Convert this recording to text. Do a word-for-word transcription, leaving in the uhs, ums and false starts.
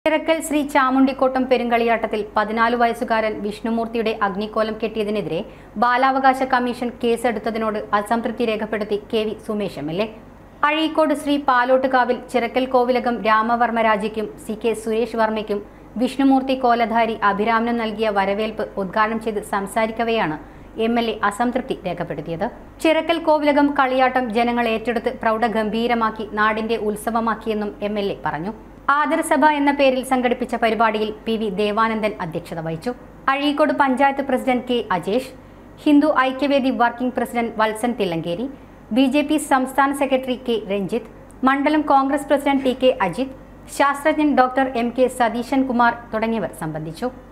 ചിറക്കൽ ശ്രീ ചാമുണ്ടിക്കോട്ടം പെരുങ്കളിയാട്ടത്തിൽ പതിനാല് വയസ്സുകാരൻ വിഷ്ണുമൂർത്തിയുടെ അഗ്നിക്കോലം കെട്ടിയതിനെതിരെ ബാലാവകാശ കമ്മീഷൻ കേസെടുത്തതിനോട് അസംതൃപ്തി രേഖപ്പെടുത്തി K V Sumesh M L A. Azhikode Shri പാലോട്ടുകാവിൽ ചിറക്കൽ കോവിലകം രാമവർമ്മരാജയ്ക്കും സി കെ സുരേഷ് വർമ്മയ്ക്കും വിഷ്ണുമൂർത്തി കോലധാരി അഭിരാമനും നൽകിയ വരവേൽപ്പ് ഉദ്ഘാടനം ചെയ്ത് സംസാരിക്കവെയാണ് എം എൽ എ അസംതൃപ്തി രേഖപ്പെടുത്തിയത്. ചിറക്കൽ കോവിലകം കളിയാട്ടം ജനങ്ങൾ ഏറ്റെടുത്ത് പ്രൗഢഗംഭീരമാക്കി നാടിന്റെ ഉത്സവമാക്കിയെന്നും എം എൽ എ പറഞ്ഞു. ആദരസഭ എന്ന പേരിൽ സംഘടിപ്പിച്ച പരിപാടിയിൽ പി വി ദേവാനന്ദൻ അധ്യക്ഷത വഹിച്ചു. Azhikode panchayat president K Ajesh, Hindu Aikyavedi working president Valsan Thillankeri, B J P സംസ്ഥാന സെക്രട്ടറി കെ രഞ്ജിത്ത്, മണ്ഡലം Congress president T K Ajith, ശാസ്ത്രജ്ഞൻ doctor M K Satheesan Kumar തുടങ്ങിയവർ സംബന്ധിച്ചു.